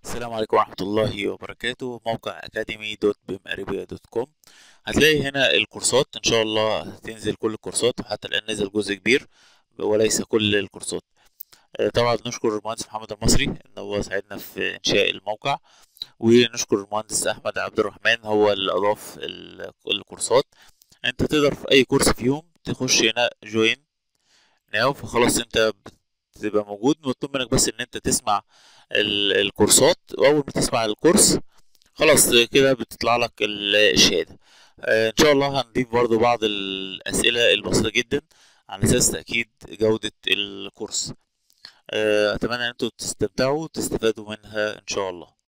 السلام عليكم ورحمة الله وبركاته. موقع academy.bmaribia.com. هتلاقي هنا الكورسات، إن شاء الله هتنزل كل الكورسات، وحتى الآن نزل جزء كبير وليس كل الكورسات. طبعا نشكر المهندس محمد المصري إن هو ساعدنا في إنشاء الموقع، ونشكر المهندس أحمد عبد الرحمن هو اللي أضاف الكورسات. أنت تقدر في أي كورس فيهم تخش هنا جوين ناو، فخلاص أنت تبقى موجود. مطلوب منك بس ان انت تسمع الكورسات، واول ما تسمع الكورس خلاص كده بتطلع لك الشهادة. ان شاء الله هنضيف برضو بعض الاسئلة البسيطة جدا على اساس تأكيد جودة الكورس. اتمنى ان انتوا تستمتعوا وتستفادوا منها ان شاء الله.